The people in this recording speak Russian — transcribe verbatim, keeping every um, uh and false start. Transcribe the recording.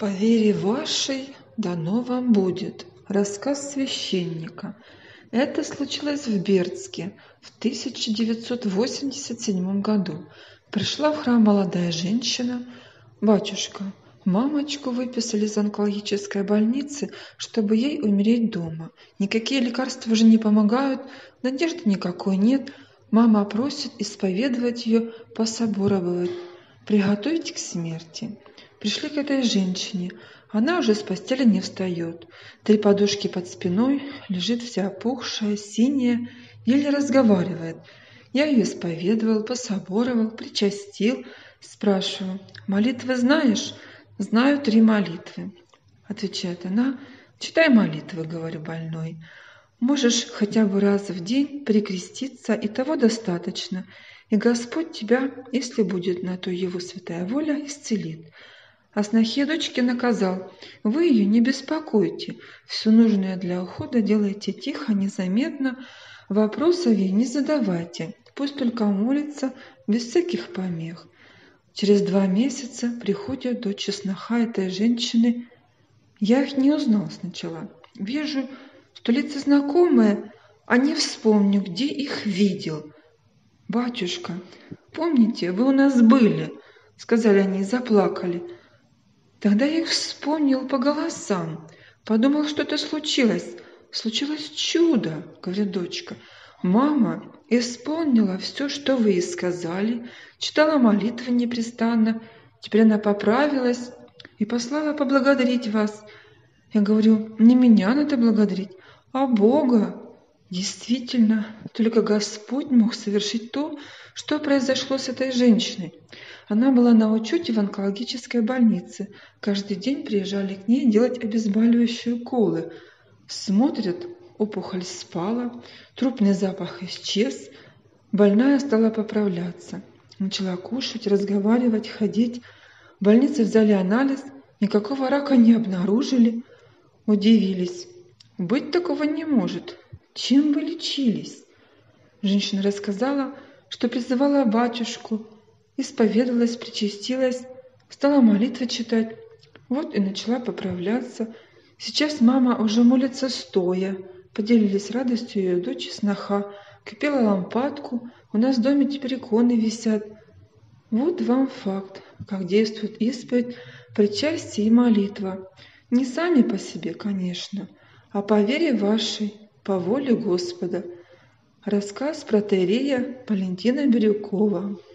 По вере вашей дано вам будет. Рассказ священника. Это случилось в Бердске в тысяча девятьсот восемьдесят седьмом году. Пришла в храм молодая женщина. «Батюшка, мамочку выписали из онкологической больницы, чтобы ей умереть дома. Никакие лекарства уже не помогают, надежды никакой нет. Мама просит исповедовать ее, пособоровать. Приготовить к смерти». Пришли к этой женщине. Она уже с постели не встает. Три подушки под спиной, лежит вся опухшая, синяя, еле разговаривает. Я ее исповедовал, пособоровал, причастил. Спрашиваю: молитвы знаешь? Знаю три молитвы. Отвечает она: читай молитвы, говорю больной. Можешь хотя бы раз в день прикреститься, и того достаточно. И Господь тебя, если будет на то его святая воля, исцелит. А снохе дочке наказал: вы ее не беспокойте, все нужное для ухода делайте тихо, незаметно, вопросов ей не задавайте, пусть только молится без всяких помех. Через два месяца приходят дочь и сноха этой женщины. Я их не узнал сначала. Вижу, что лица знакомые, а не вспомню, где их видел. «Батюшка, помните, вы у нас были?» — сказали они и заплакали. Тогда я их вспомнил по голосам, подумал, что это случилось. Случилось чудо, говорит дочка. Мама исполнила все, что вы ей сказали, читала молитвы непрестанно. Теперь она поправилась и послала поблагодарить вас. Я говорю: не меня надо благодарить, а Бога. Действительно, только Господь мог совершить то, что произошло с этой женщиной. Она была на учете в онкологической больнице. Каждый день приезжали к ней делать обезболивающие уколы. Смотрят, опухоль спала, трупный запах исчез. Больная стала поправляться. Начала кушать, разговаривать, ходить. В больнице взяли анализ, никакого рака не обнаружили. Удивились. Быть такого не может. Чем вы лечились? Женщина рассказала, что призывала батюшку, исповедовалась, причастилась, стала молитвы читать. Вот и начала поправляться. Сейчас мама уже молится стоя. Поделились радостью ее дочь и сноха. Купила лампадку. У нас в доме теперь иконы висят. Вот вам факт, как действует исповедь, причастие и молитва. Не сами по себе, конечно, а по вере вашей, по воле Господа. Рассказ протоиерея Валентина Бирюкова.